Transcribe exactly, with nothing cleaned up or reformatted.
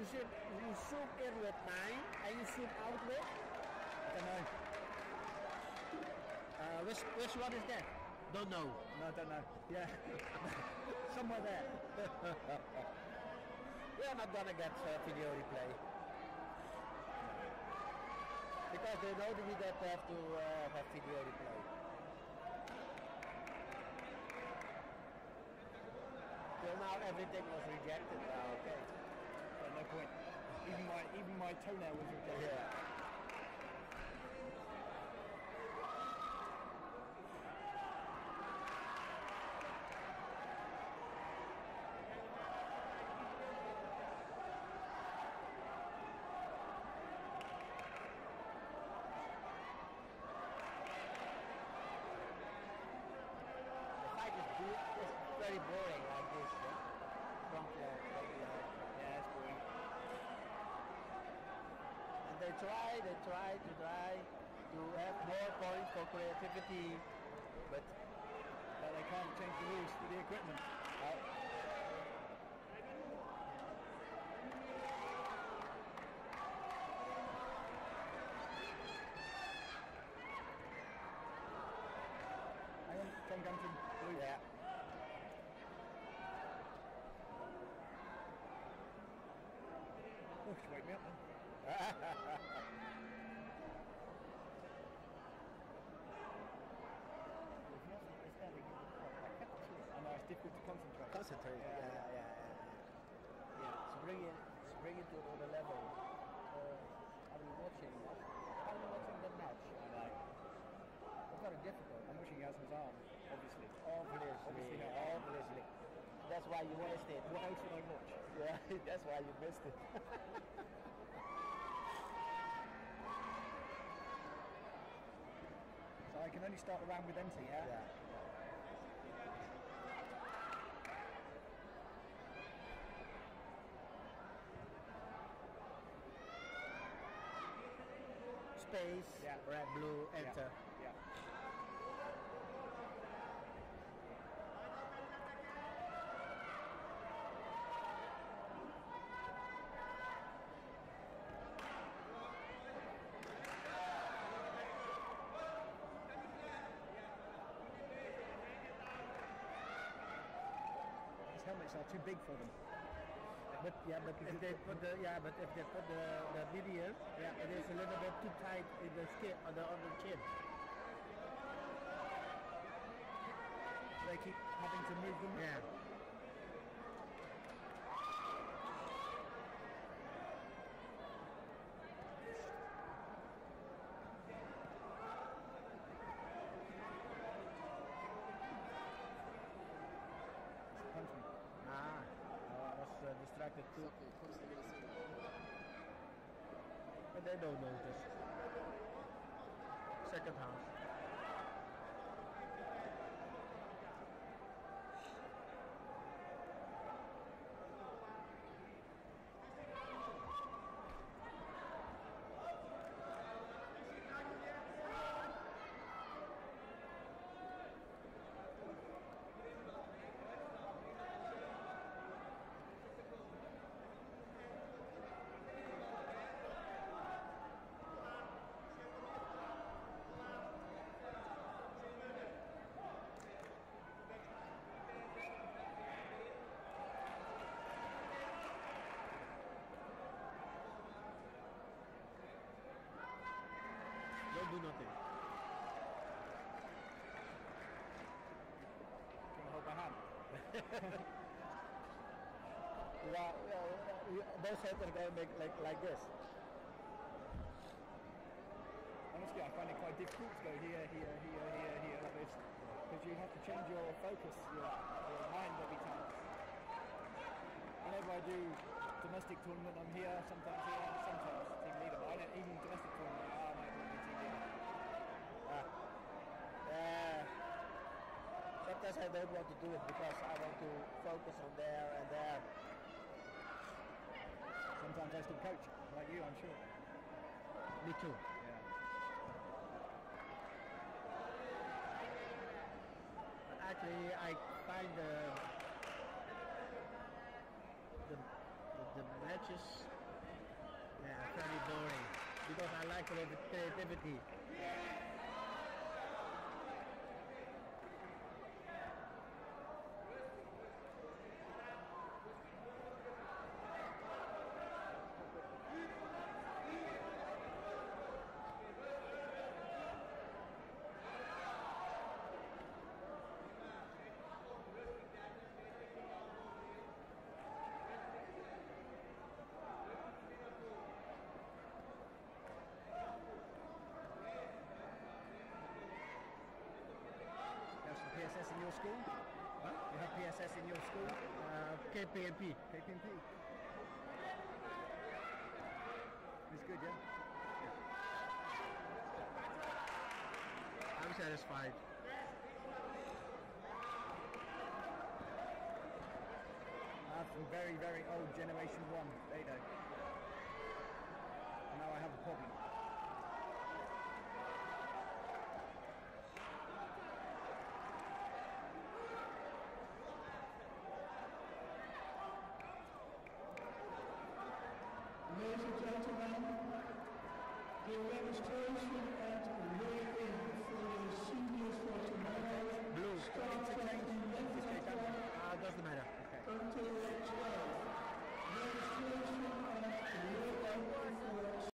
You should you shoot in with nine and you shoot out with. I don't know. Uh, which which one is that? Don't know. No, I don't know. Yeah, somewhere there. We are not gonna get uh, video replay because they know that we don't have to uh, have video replay. Till now everything was rejected. Uh, okay. So no point. Even my even my toenail was rejected. Yeah. Very boring like this, yeah? Front load, yeah, it's boring. And they try, they try to try to have more points for creativity, but but they can't change the rules for the equipment. Uh, Tom Gunton, blue. Yeah. Oh, she wake me up then. I know, it's difficult to concentrate. Concentrate, yeah, yeah, yeah. Yeah, yeah. So bring it, so bring it to another level. Uh, are you watching? Are you watching the match? I know. It's very difficult. I'm watching Yasmin's arm, obviously. Obviously, Obviously not. obviously. That's why you missed it. What else would I watch? Yeah, that's why you missed it. So I can only start the round with empty, yeah? Yeah. Space, Yeah. red, blue, enter. Yeah. yeah. These helmets are too big for them. But yeah, but if they put the yeah, but if they put the the medium, Yeah. it is a little bit too tight in the skin on the on the chin. They keep having to move them. Yeah. Punch me. Ah, I was uh, distracted too. But they don't notice. Second half. Don't do nothing. Can I hold my hand? Yeah, yeah, yeah, those heads are going to make like like this. Honestly, I find it quite difficult to go here, here, here, here, here, like this, because you have to change your focus, your, your mind every time. Whenever I do domestic tournament, I'm here, sometimes here, sometimes team leader. But I don't even domestic tournament. Oh, no, I'm team leader. Ah. Yeah. Sometimes I don't want to do it because I want to focus on there and there. Sometimes I still coach, like you, I'm sure. Me too. Yeah. But actually, I find the the, the, the matches very boring because I like a little bit creativity. P S S in your school? What? You have P S S in your school? Uh, K P M P. K P M P? It's good, yeah? I'm satisfied. I'm from very, very old generation one, they do. And now I have a problem. Ladies and gentlemen, the registration